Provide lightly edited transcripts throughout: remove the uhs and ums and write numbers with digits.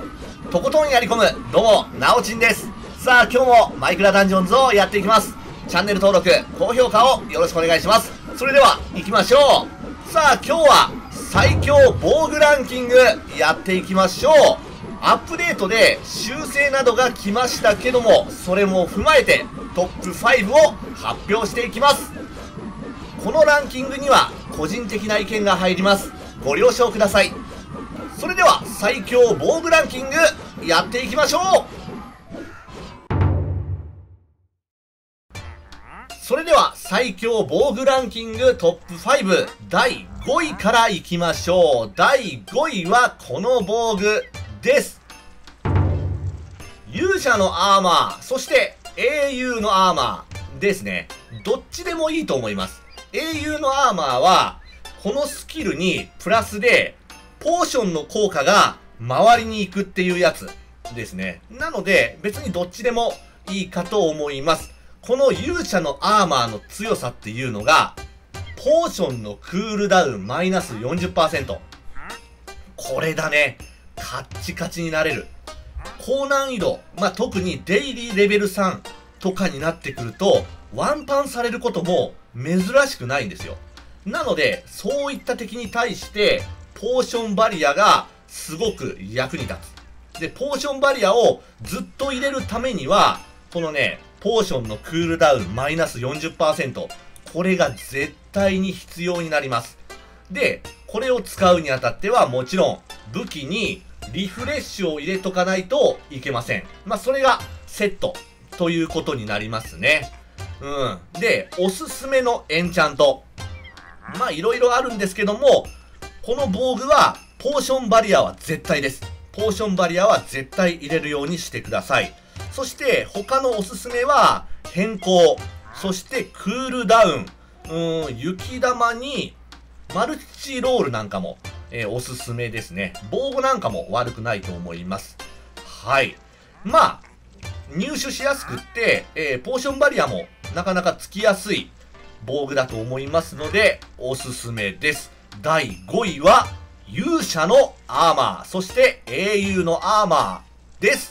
とことんやり込む、どうも、なおちんです。さあ、今日もマイクラダンジョンズをやっていきます。チャンネル登録、高評価をよろしくお願いします。それでは、行きましょう。さあ、今日は、最強防具ランキング、やっていきましょう。アップデートで修正などが来ましたけども、それも踏まえて、トップ5を発表していきます。このランキングには、個人的な意見が入ります。ご了承ください。それでは最強防具ランキングやっていきましょう。それでは最強防具ランキングトップ5第5位からいきましょう。第5位はこの防具です。勇者のアーマー、そして英雄のアーマーですね。どっちでもいいと思います。英雄のアーマーはこのスキルにプラスでポーションの効果が周りに行くっていうやつですね。なので別にどっちでもいいかと思います。この勇者のアーマーの強さっていうのがポーションのクールダウンマイナス 40%。これだね。カッチカチになれる。高難易度、特にデイリーレベル3とかになってくるとワンパンされることも珍しくないんですよ。なのでそういった敵に対してポーションバリアがすごく役に立つ。で、ポーションバリアをずっと入れるためには、このね、ポーションのクールダウンマイナス 40%。これが絶対に必要になります。で、これを使うにあたってはもちろん武器にリフレッシュを入れとかないといけません。それがセットということになりますね。で、おすすめのエンチャント。いろいろあるんですけども、この防具は、ポーションバリアは絶対です。ポーションバリアは絶対入れるようにしてください。そして、他のおすすめは、変更。そして、クールダウン。雪玉に、マルチロールなんかも、おすすめですね。防具なんかも悪くないと思います。はい。入手しやすくって、ポーションバリアもなかなかつきやすい防具だと思いますので、おすすめです。第5位は、勇者のアーマー、そして英雄のアーマーです。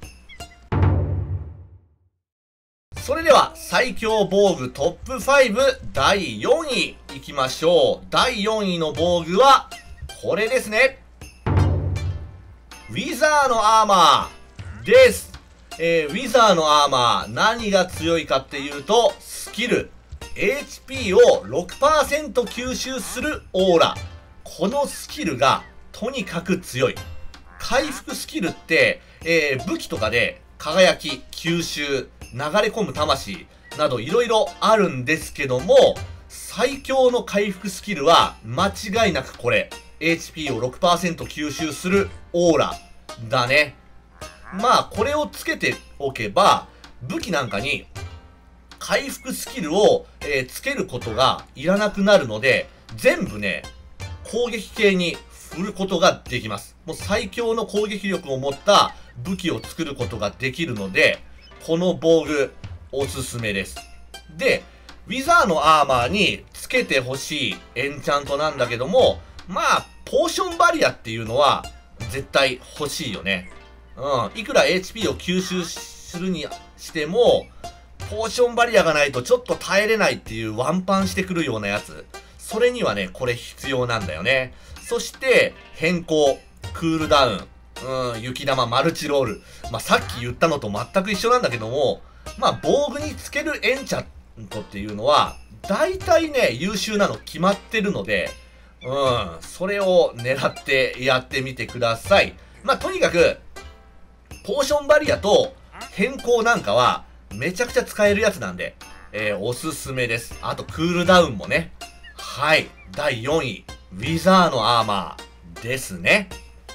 それでは、最強防具トップ5第4位いきましょう。第4位の防具は、これですね。ウィザーのアーマーです。ウィザーのアーマー、何が強いかっていうと、スキル。HP を 6% 吸収するオーラ。このスキルがとにかく強い。回復スキルって、武器とかで輝き、吸収、流れ込む魂などいろいろあるんですけども、最強の回復スキルは間違いなくこれ。HP を 6% 吸収するオーラだね。これをつけておけば、武器なんかに回復スキルを、つけることがいらなくなるので、全部ね、攻撃系に振ることができます。もう最強の攻撃力を持った武器を作ることができるので、この防具、おすすめです。で、ウィザーのアーマーにつけてほしいエンチャントなんだけども、ポーションバリアっていうのは絶対欲しいよね。いくら HP を吸収するにしても、ポーションバリアがないとちょっと耐えれないっていうワンパンしてくるようなやつ。それにはね、これ必要なんだよね。そして、変更、クールダウン、雪玉、マルチロール。さっき言ったのと全く一緒なんだけども、防具につけるエンチャントっていうのは、大体ね、優秀なの決まってるので、それを狙ってやってみてください。とにかく、ポーションバリアと変更なんかは、めちゃくちゃ使えるやつなんで、おすすめです。あと、クールダウンもね。はい。第4位、ウィザーのアーマーですね。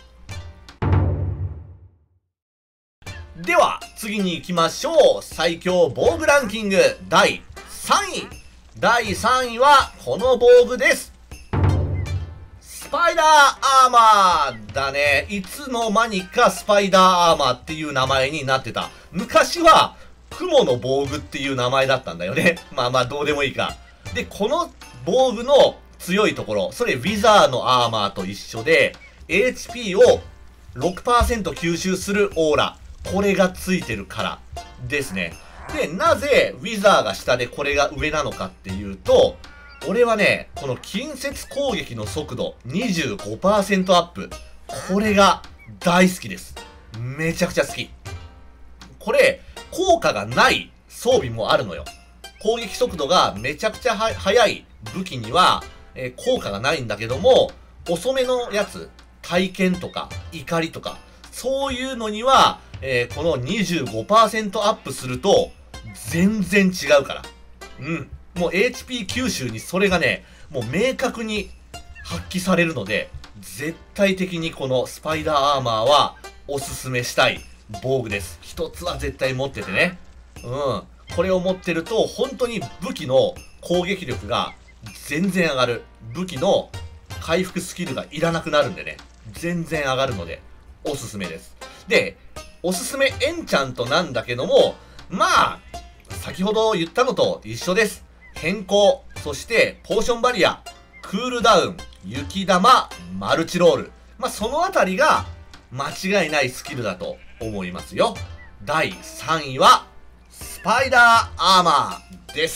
では、次に行きましょう。最強防具ランキング第3位。第3位は、この防具です。スパイダーアーマーだね。いつの間にかスパイダーアーマーっていう名前になってた。昔は、雲の防具っていう名前だったんだよね。どうでもいいか。で、この防具の強いところ、それウィザーのアーマーと一緒で、HP を 6% 吸収するオーラ。これがついてるからですね。で、なぜウィザーが下でこれが上なのかっていうと、俺はね、この近接攻撃の速度 25% アップ。これが大好きです。めちゃくちゃ好き。これ、効果がない装備もあるのよ。攻撃速度がめちゃくちゃ速い武器には、効果がないんだけども、遅めのやつ、体験とか怒りとか、そういうのには、この 25% アップすると、全然違うから。うん。もう HP 吸収にそれがね、もう明確に発揮されるので、絶対的にこのスパイダーアーマーはおすすめしたい防具です。一つは絶対持っててね。うん。これを持ってると、本当に武器の攻撃力が全然上がる。武器の回復スキルがいらなくなるんでね。全然上がるので、おすすめです。で、おすすめエンチャントなんだけども、まあ、先ほど言ったのと一緒です。変更、そしてポーションバリア、クールダウン、雪玉、マルチロール。まあ、そのあたりが間違いないスキルだと思いますよ。第3位は、スパイダーアーマーです。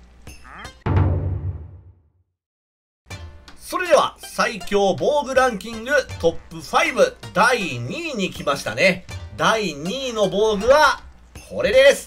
それでは、最強防具ランキングトップ5第2位に来ましたね。第2位の防具は、これです。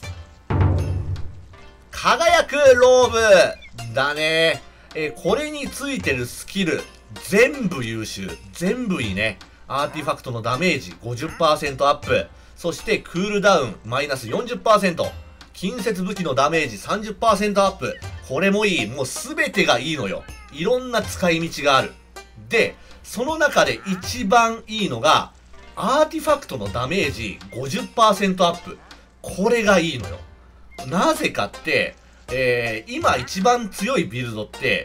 輝くローブだね。これについてるスキル、全部優秀。全部いいね。アーティファクトのダメージ 50% アップ。そしてクールダウンマイナス 40%。近接武器のダメージ 30% アップ。これもいい。もうすべてがいいのよ。いろんな使い道がある。で、その中で一番いいのが、アーティファクトのダメージ 50% アップ。これがいいのよ。なぜかって、今一番強いビルドって、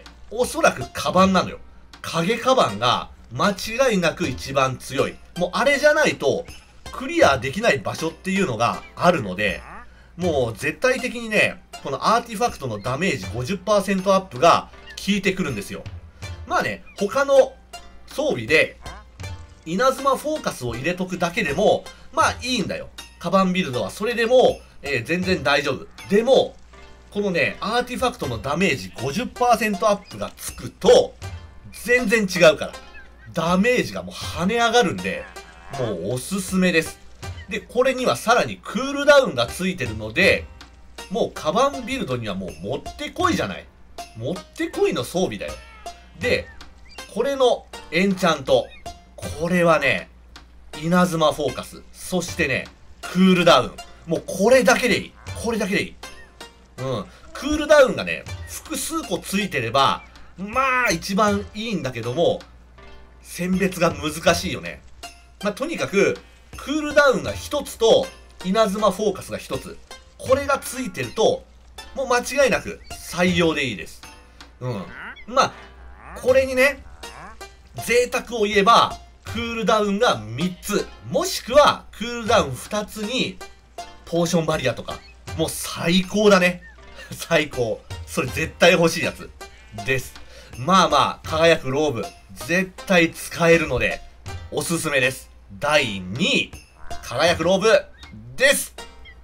おそらくカバンなのよ。影カバンが間違いなく一番強い。もうあれじゃないと、クリアできない場所っていうのがあるので、もう絶対的にね、このアーティファクトのダメージ 50% アップが効いてくるんですよ。まあね、他の装備で、稲妻フォーカスを入れとくだけでも、まあいいんだよ。カバンビルドはそれでも、全然大丈夫。でも、このね、アーティファクトのダメージ 50% アップがつくと、全然違うから。ダメージがもう跳ね上がるんで、もうおすすめです。で、これにはさらにクールダウンがついてるので、もうカバンビルドにはもうもってこいじゃない。もってこいの装備だよ。で、これのエンチャント。これはね、稲妻フォーカス。そしてね、クールダウン。もうこれだけでいい。これだけでいい。うん。クールダウンがね、複数個ついてれば、まあ一番いいんだけども、選別が難しいよね。まあとにかく、クールダウンが一つと、稲妻フォーカスが一つ。これがついてると、もう間違いなく採用でいいです。うん。まあ、これにね、贅沢を言えば、クールダウンが3つ、もしくはクールダウン2つに、ポーションバリアとか、もう最高だね。最高。それ絶対欲しいやつ。です。まあまあ、輝くローブ、絶対使えるので、おすすめです。第2位、輝くローブ、です。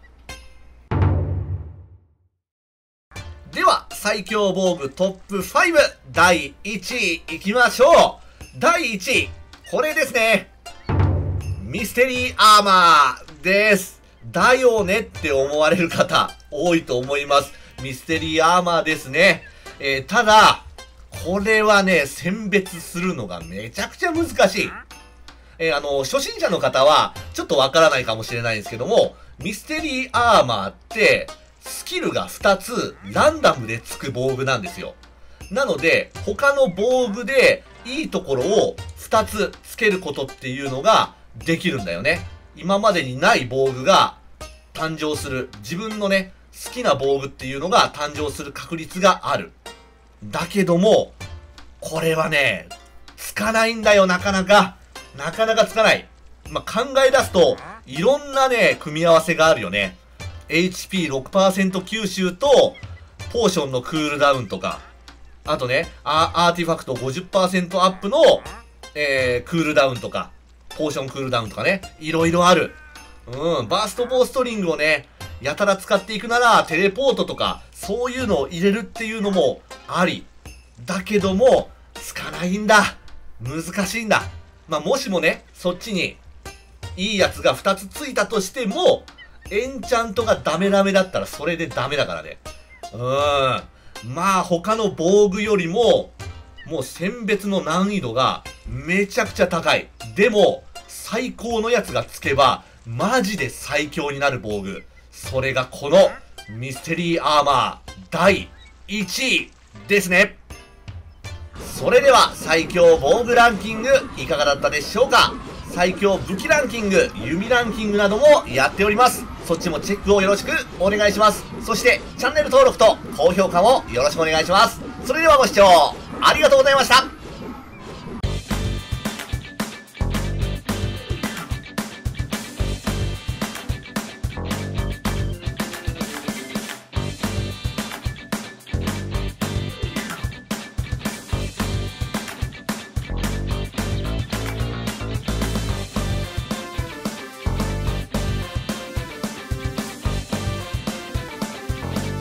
では、最強防具トップ5、第1位いきましょう。第1位、これですね。ミステリーアーマーです。だよねって思われる方、多いと思います。ミステリーアーマーですね。ただ、これはね、選別するのがめちゃくちゃ難しい。初心者の方は、ちょっとわからないかもしれないんですけども、ミステリーアーマーって、スキルが2つ、ランダムでつく防具なんですよ。なので、他の防具で、いいところを2つつけることっていうのができるんだよね。今までにない防具が誕生する。自分のね、好きな防具っていうのが誕生する確率がある。だけども、これはね、つかないんだよ、なかなか。なかなかつかない。まあ、考え出すと、いろんなね、組み合わせがあるよね。HP6% 吸収と、ポーションのクールダウンとか、あとね、アーティファクト 50% アップの、クールダウンとか、 ポーションクールダウンとかね、いろいろある。バーストボーストリングをね、やたら使っていくなら、テレポートとか、そういうのを入れるっていうのもあり。だけども、つかないんだ。難しいんだ。もしもね、そっちに、いいやつが2つついたとしても、エンチャントがダメだったらそれでダメだからね。他の防具よりも、もう選別の難易度がめちゃくちゃ高い。でも、最高のやつがつけば、マジで最強になる防具。それがこの、ミステリーアーマー第1位ですね。それでは、最強防具ランキング、いかがだったでしょうか？最強武器ランキング、弓ランキングなどもやっております。そっちもチェックをよろしくお願いします。そして、チャンネル登録と高評価もよろしくお願いします。それではご視聴ありがとうございました。